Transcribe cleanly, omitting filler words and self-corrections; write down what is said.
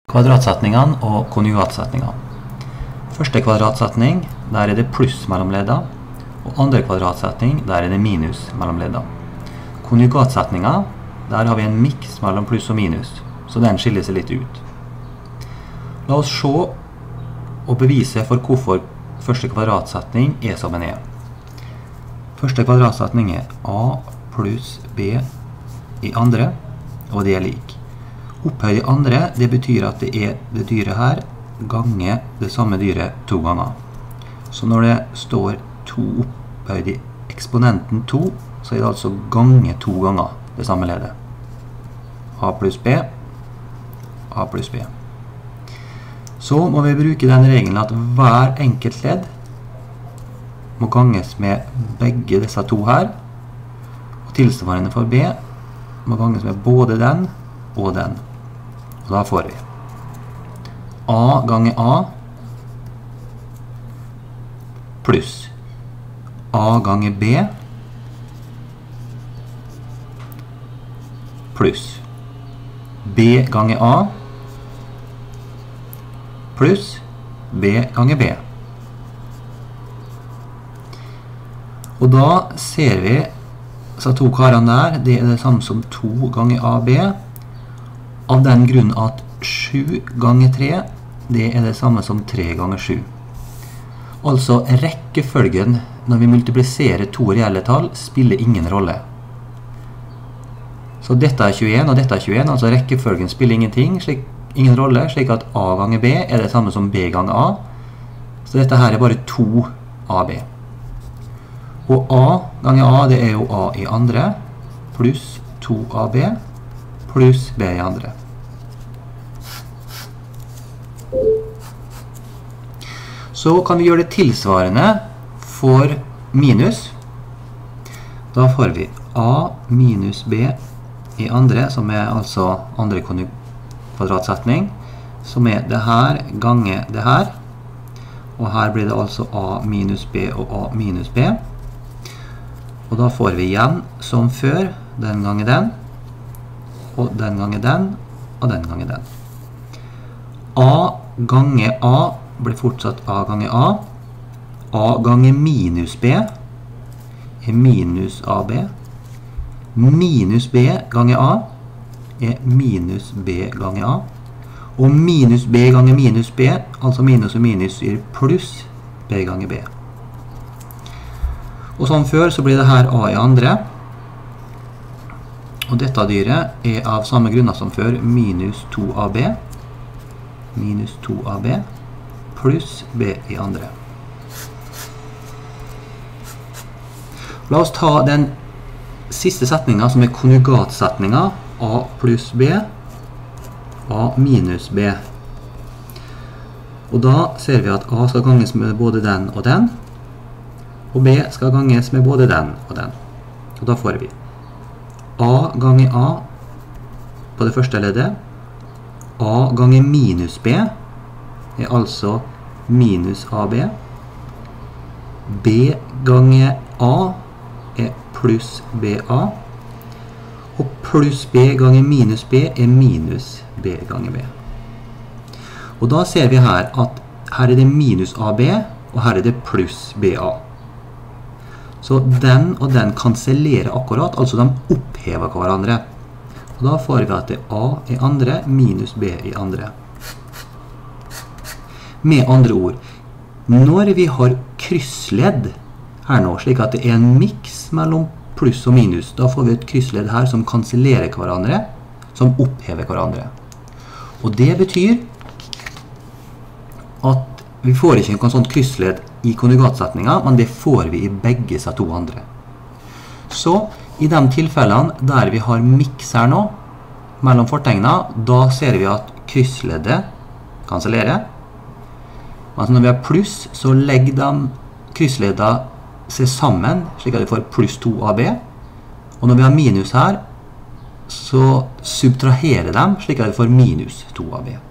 Kvadratsetningene og konjugatsetningene. Første kvadratsetning, der det pluss mellom leddene, og andre kvadratsetning, der det minus mellom leddene. Konjugatsetninger, der har vi en miks mellom pluss og minus, så den skiller seg litt ut. La oss se og bevise for hvorfor første kvadratsetning som den er. Første kvadratsetning A pluss B i andre, og det lik. Opphøyd i andre, det betyr at det det dyret her ganger det samme dyret 2 ganger. Så når det står 2 opphøyd i eksponenten 2, så det altså gange 2 ganger det samme leddet. A pluss B, A pluss B. Så må vi bruke den regelen at hver enkelt ledd må ganges med begge disse to her, og tilsvarende for B må ganges med både den og den. Og da får vi A ganger A pluss A ganger B pluss B ganger A pluss B ganger B. Og da ser vi disse to karene der, det det samme som 2 ganger AB, av den grunn at 7 ganger 3, det det samme som 3 ganger 7. Altså rekkefølgen når vi multipliserer to reelle tall spiller ingen rolle. Så dette 21 og dette 21, altså rekkefølgen spiller ingen rolle, slik at A ganger B det samme som B ganger A. Så dette her bare 2 AB. Og A ganger A, det jo A i andre, pluss 2 AB, pluss B i andre. Så kan vi gjøre det tilsvarende for minus. Da får vi A minus B i andre, som altså andre kvadratsetning, som det her ganger det her. Og her blir det altså A minus B og A minus B. Og da får vi igjen som før, den ganger den, og den ganger den, og den ganger den. A ganger A blir fortsatt A ganger A. A ganger minus B minus AB. Minus B ganger A minus B ganger A. Og minus B ganger minus B, altså minus og minus gir pluss B ganger B. Og som før så blir det her A i andre. Og dette dyret av samme grunner som før, minus 2AB. Minus 2AB pluss B i andre. La oss ta den siste setningen som konjugatsetningen A pluss B, A minus B. Og da ser vi at A skal ganges med både den og den, og B skal ganges med både den og den. Og da får vi A ganger A på det første leddet. A ganger minus B altså minus AB. B ganger A pluss BA. Og pluss B ganger minus B minus B ganger B. Og da ser vi her at her det minus AB, og her det pluss BA. Så den og den kansellerer akkurat, altså de opphever hverandre. Og da får vi at det A i andre minus B i andre. Med andre ord, når vi har kryssledd her nå, slik at det en miks mellom pluss og minus, da får vi et kryssledd her som kansellerer hverandre, som opphever hverandre. Og det betyr at vi får ikke noe sånt kryssledd i konjugatsetningen, men det får vi i begge disse to andre. Så i de tilfellene der vi har miks her nå, mellom fortegnene, da ser vi at kryssleddet kansellerer. Men når vi har pluss, så legger de kryssleddene seg sammen, slik at vi får pluss 2AB. Og når vi har minus her, så subtraherer de, slik at vi får minus 2AB.